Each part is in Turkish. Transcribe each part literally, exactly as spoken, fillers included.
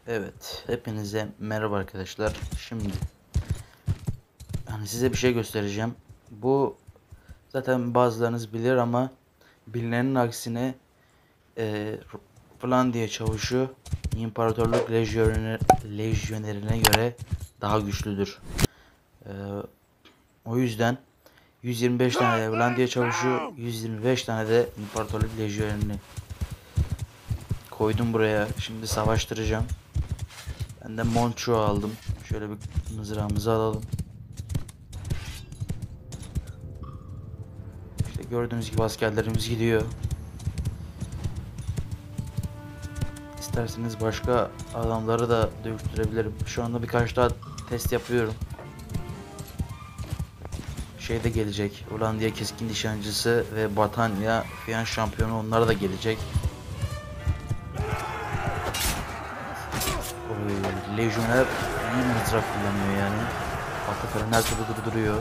Evet, hepinize merhaba arkadaşlar. Şimdi hani size bir şey göstereceğim. Bu zaten bazılarınız bilir ama bilinenin aksine e, Finlandiya çavuşu İmparatorluk Lejyoner, Lejyonerine göre daha güçlüdür. E, o yüzden yüz yirmi beş tane de Finlandiya çavuşu, yüz yirmi beş tane de İmparatorluk Lejyonerini koydum buraya. Şimdi savaştıracağım. Ben de Monço aldım. Şöyle bir mızrağımızı alalım. İşte gördüğünüz gibi askerlerimiz gidiyor. İsterseniz başka adamları da dövüştürebilirim. Şu anda birkaç daha test yapıyorum. Şey de gelecek. Hollandiya keskin nişancısı ve Batanya Fiyan şampiyonu, onlar da gelecek. Oy, Lejyoner iyi mızrak kullanıyor yani. Atakar'ın her türlü durduruyor.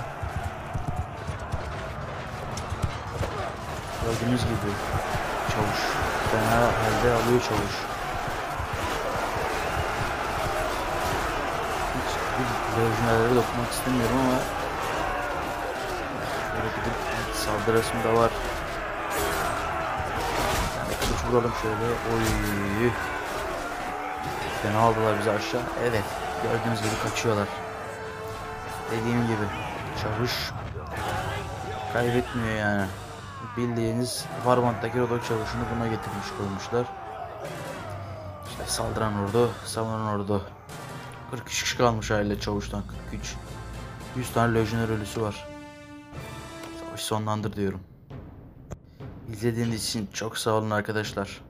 Gördüğünüz gibi çavuş fena halde alıyor çavuş. Hiç bir lejyonerlere dokunmak istemiyorum ama şöyle gidip saldırısım da var. Yani kılıç vuralım şöyle. Oy. Fena aldılar bizi aşağı. Evet. Gördüğünüz gibi kaçıyorlar. Dediğim gibi çavuş kaybetmiyor yani. Bildiğiniz Warband'daki Rodok çavuşunu buna getirmiş koymuşlar. İşte saldıran ordu, savunan ordu. kırk üç kişi kalmış aile çavuştan. kırk üç. yüz tane lejyoner ölüsü var. Savaşı sonlandır diyorum. İzlediğiniz için çok sağ olun arkadaşlar.